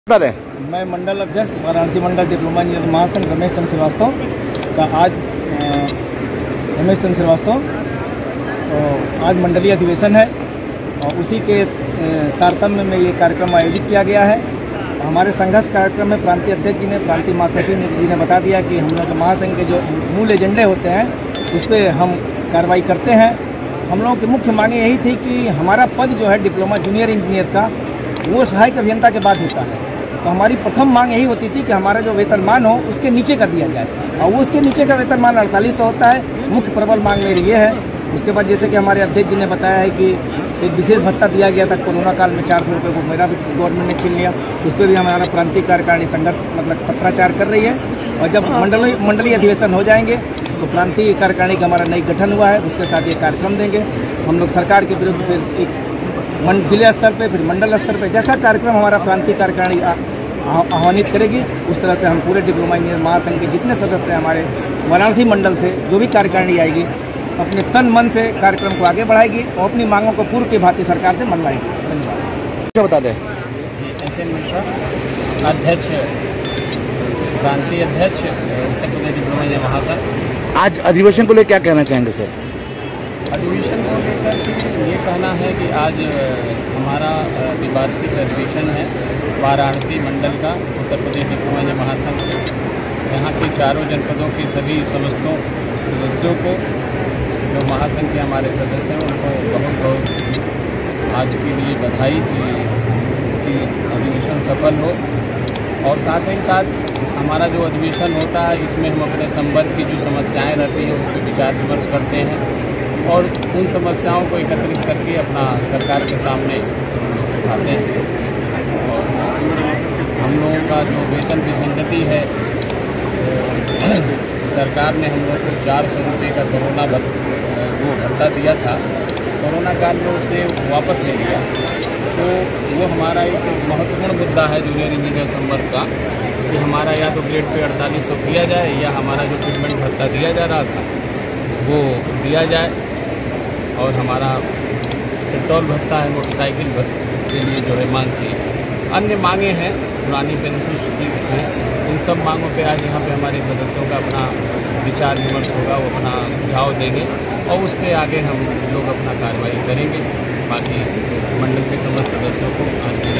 मैं मंडल अध्यक्ष वाराणसी मंडल diploma engineer महासंघ रमेश चंद्र श्रीवास्तव का आज मंडलीय अधिवेशन है और उसी के तारतम्य में ये कार्यक्रम आयोजित किया गया है। हमारे संघर्ष कार्यक्रम में प्रांतीय अध्यक्ष जी ने, प्रांतीय महासचिव जी ने बता दिया कि हम लोग महासंघ के जो मूल एजेंडे होते हैं उस पर हम कार्रवाई करते हैं। हम लोगों की मुख्य मांग यही थी कि हमारा पद जो है डिप्लोमा जूनियर इंजीनियर का वो सहायक अभियंता के बाद होता है, तो हमारी प्रथम मांग यही होती थी कि हमारा जो वेतनमान हो उसके नीचे कर दिया जाए और वो उसके नीचे का वेतनमान 4800 होता है। मुख्य प्रबल मांग मेरी ये है। उसके बाद जैसे कि हमारे अध्यक्ष जी ने बताया है कि एक विशेष भत्ता दिया गया था कोरोना काल में 400 रुपये को, मेरा भी गवर्नमेंट ने छीन लिया। उस पर भी हमारा प्रांतीय कार्यकारिणी संघर्ष पत्राचार कर रही है और जब मंडलीय अधिवेशन हो जाएंगे तो प्रांतीय कार्यकारिणी का हमारा नई गठन हुआ है, उसके साथ ये कार्यक्रम देंगे। हम लोग सरकार के विरुद्ध फिर एक जिले स्तर पे, फिर मंडल स्तर पे जैसा कार्यक्रम हमारा प्रांतीय कार्यकारिणी आह्वानित करेगी उस तरह से हम पूरे डिप्लोमा इंजीनियर महासंघ के जितने सदस्य हैं हमारे वाराणसी मंडल से जो भी कार्यकारिणी आएगी अपने तन मन से कार्यक्रम को आगे बढ़ाएगी और अपनी मांगों को पूर्व की भांति सरकार से मनवाएगी। धन्यवाद। क्या बता दें? अध्यक्ष, प्रांतीय अध्यक्ष उत्तर प्रदेश डिप्लोमा इंजीनियर महासंघ। आज अधिवेशन को लेकर क्या कहना चाहेंगे सर? अधिवेशन को लेकर ये कहना है कि आज हमारा द्विवार्षिक अधिवेशन है वाराणसी मंडल का उत्तर प्रदेश डिप्लोमा इंजीनियर महासंघ। यहाँ के चारों जनपदों के सभी सदस्यों को, जो महासंघ के हमारे सदस्य हैं, उनको बहुत बहुत आज के लिए बधाई कि अधिवेशन सफल हो। और साथ ही साथ हमारा जो अधिवेशन होता है इसमें हम अपने संबंध की जो समस्याएं रहती हैं उस पर विचार विमर्श करते हैं और उन समस्याओं को एकत्रित करके अपना सरकार के सामने उठाते हैं। और हम लोगों का जो वेतन विसंगति है, सरकार ने हम लोग को 400 रुपये का कोरोना भत्ता दिया था, कोरोना काल में उसने वापस ले लिया। तो वो हमारा एक महत्वपूर्ण मुद्दा है जूनियर इंजीनियर संबंध का कि हमारा या तो ग्रेड पे 4800 दिया जाए या हमारा जो ट्रीटमेंट भत्ता दिया जा रहा था वो दिया जाए। और हमारा पेट्रोल भत्ता है, मोटरसाइकिल के लिए जो है मांग थी, अन्य मांगे हैं, पुरानी पेंशन की हैं। इन सब मांगों पे आज यहाँ पे हमारे सदस्यों का अपना विचार विमर्श होगा, वो अपना सुझाव देंगे और उस पर आगे हम लोग अपना कार्रवाई करेंगे। बाकी मंडल के समस्त सदस्यों को